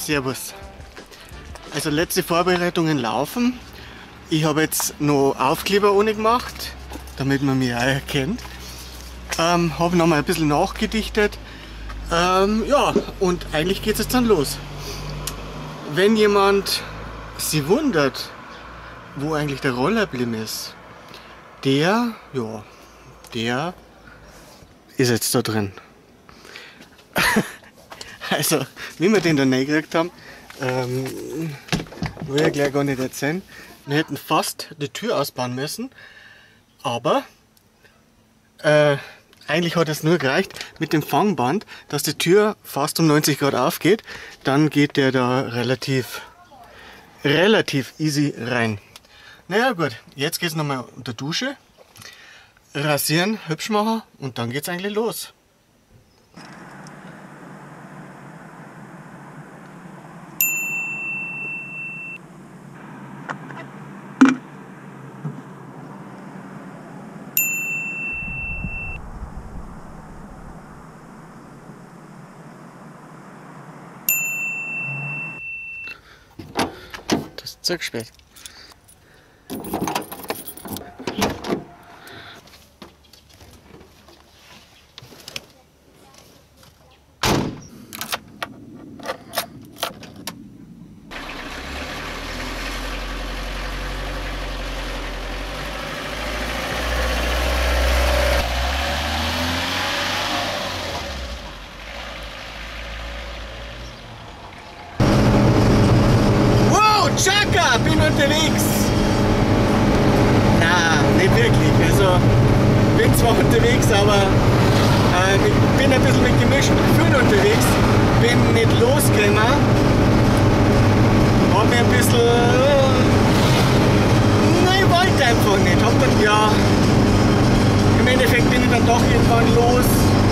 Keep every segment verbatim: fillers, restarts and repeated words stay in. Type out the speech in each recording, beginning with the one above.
Servus. Also letzte Vorbereitungen laufen. Ich habe jetzt noch Aufkleber ohne gemacht, damit man mich auch erkennt. Ähm, habe noch mal ein bisschen nachgedichtet. Ähm, ja, und eigentlich geht es jetzt dann los. Wenn jemand sich wundert, wo eigentlich der Rollerblim ist, der, ja, der ist jetzt da drin. Also, wie wir den da reingekriegt haben, ähm, will ich gleich gar nicht erzählen. Wir hätten fast die Tür ausbauen müssen, aber äh, eigentlich hat es nur gereicht mit dem Fangband, dass die Tür fast um neunzig Grad aufgeht. Dann geht der da relativ, relativ easy rein. Naja gut, jetzt geht es nochmal unter Dusche, rasieren, hübsch machen und dann geht es eigentlich los. Das ist zu spät. Chaka, bin unterwegs! Na, nicht wirklich. Also, bin zwar unterwegs, aber äh, ich bin ein bisschen mit gemischten Gefühlen unterwegs. Bin nicht losgekommen. Hab mir ein bisschen. Äh, nein, ich wollte einfach nicht. Hab dann, ja. Im Endeffekt bin ich dann doch irgendwann los.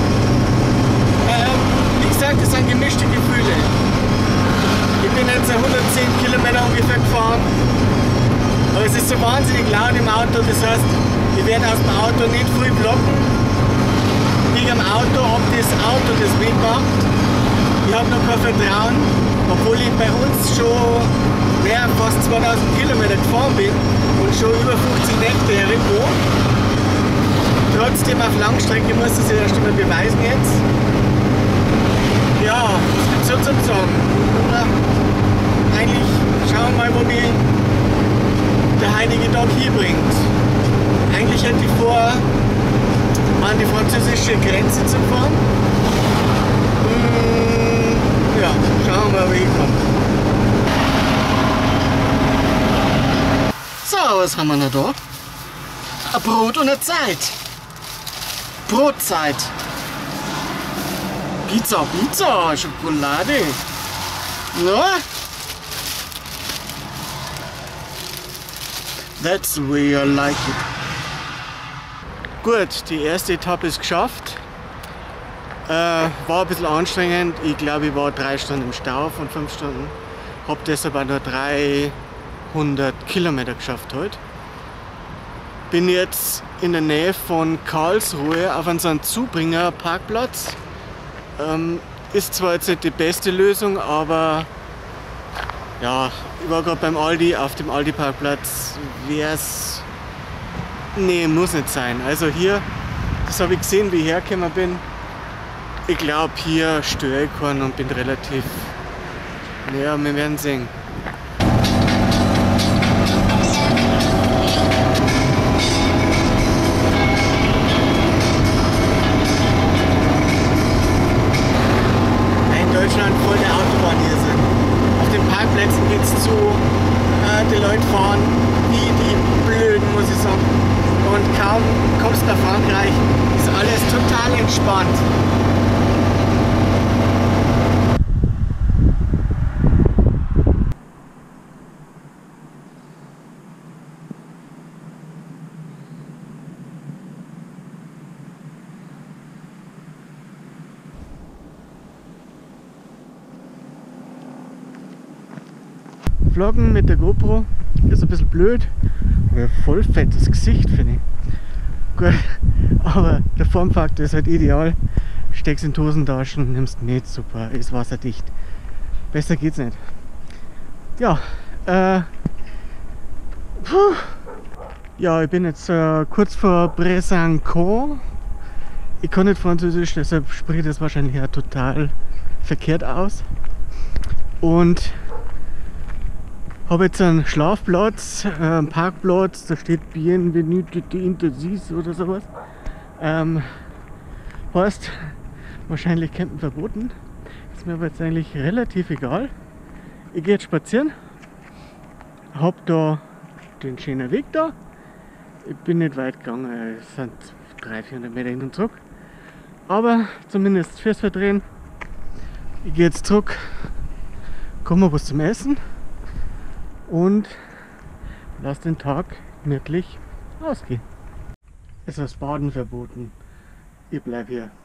Ähm, wie gesagt, das sind gemischte Gefühle. Ich bin jetzt hundertzehn Kilometer ungefähr gefahren, aber es ist so wahnsinnig laut im Auto, das heißt, ich werde aus dem Auto nicht viel blocken, wegen dem Auto, ob das Auto das mitmacht. Ich habe noch kein Vertrauen, obwohl ich bei uns schon mehr, fast zweitausend Kilometer gefahren bin und schon über fünfzig Nächte irgendwo. Trotzdem auf Langstrecke muss ich es erst einmal beweisen jetzt. Ja, was gibt es so zu sagen? Oder eigentlich schauen wir mal, wo mich der heutige Tag hinbringt. Eigentlich hätte ich vor, an die französische Grenze zu fahren. Hm, ja, schauen wir mal, wo ich komme. So, was haben wir noch da? Ein Brot und eine Zeit. Brotzeit. Pizza, Pizza, Schokolade. Ja. That's the way I like it. Gut, die erste Etappe ist geschafft. Äh, war ein bisschen anstrengend. Ich glaube, ich war drei Stunden im Stau von fünf Stunden. Hab deshalb auch nur dreihundert Kilometer geschafft heute. Bin jetzt in der Nähe von Karlsruhe auf einem Zubringer-Parkplatz. Ähm, ist zwar jetzt nicht die beste Lösung, aber ja, ich war gerade beim Aldi, auf dem Aldi-Parkplatz wäre es. Nee, muss nicht sein. Also hier, das habe ich gesehen, wie ich hergekommen bin. Ich glaube, hier störe ich keinen und bin relativ. Ja, wir werden sehen. Deutschland voll der Autobahn hier sind. Auf den Parkplätzen geht es zu, äh, die Leute fahren wie die Blöden, muss ich sagen. Und kaum kommst du nach Frankreich, ist alles total entspannt. Vloggen mit der GoPro ist ein bisschen blöd, aber ein voll fettes Gesicht, finde ich. Gut, aber der Formfaktor ist halt ideal. Steckst in die Hosentaschen, nimmst nicht, super, ist wasserdicht. Besser geht's nicht. Ja, äh, puh. Ja, ich bin jetzt äh, kurz vor Brésançon. Ich kann nicht Französisch, deshalb spricht das wahrscheinlich ja total verkehrt aus. Und habe jetzt einen Schlafplatz, äh, einen Parkplatz, da steht Bienvenue d'Interdis oder sowas. Ähm, heißt, wahrscheinlich Campen verboten. Ist mir aber jetzt eigentlich relativ egal. Ich gehe jetzt spazieren, hab da den schönen Weg da. Ich bin nicht weit gegangen, es sind dreihundert, vierhundert Meter hin und zurück. Aber zumindest fürs Verdrehen. Ich gehe jetzt zurück, komme was zum Essen und lasse den Tag gemütlich ausgehen. Es ist das Baden verboten. Ich bleibe hier.